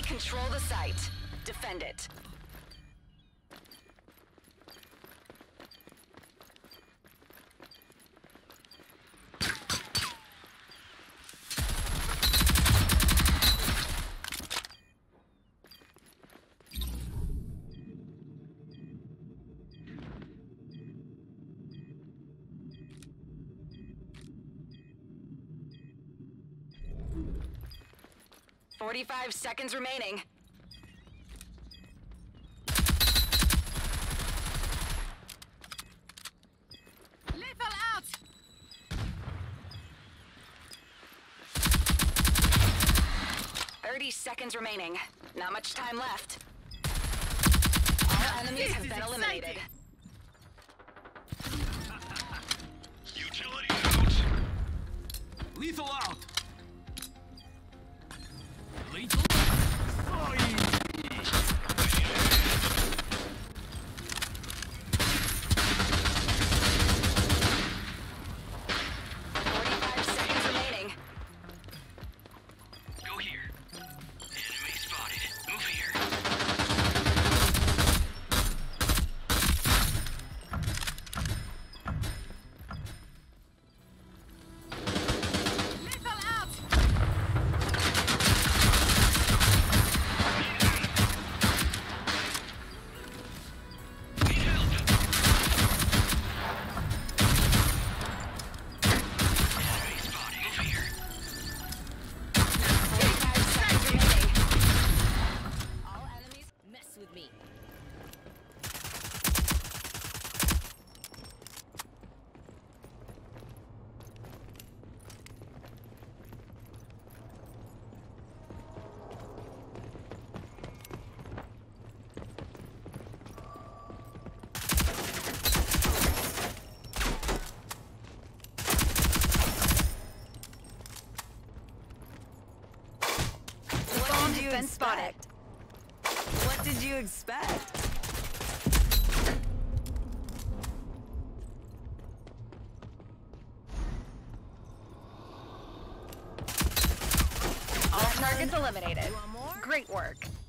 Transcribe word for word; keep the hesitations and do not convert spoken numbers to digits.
Control the site. Defend it. Forty-five seconds remaining. Lethal out! Thirty seconds remaining. Not much time left. All enemies have been eliminated. Utility out. Lethal out! Lethal? Forty-five seconds remaining. Go here. Enemy spotted. Move here. Lethal out! Need help. Enemy spotted. Move here. Forty-five seconds remaining. All enemies Mess with me. What did you been expect? What did you expect? All targets eliminated. Want more? Great work.